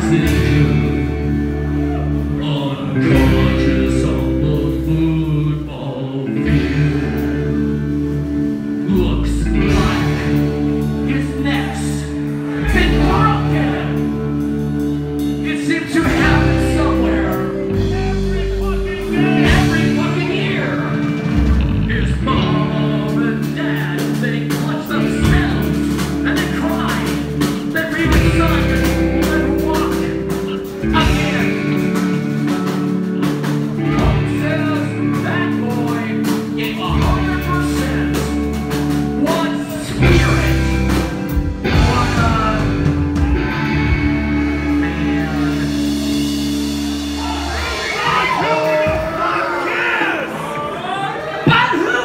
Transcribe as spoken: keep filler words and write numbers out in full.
Unconscious on the football field. Looks like his neck's been broken. It seems to happen somewhere. Every fucking day. Every fucking year. His mom and dad, they clutch themselves and they cry. They read his son and walk again. Hope says that boy gave a hundred percent. One spirit. What a But who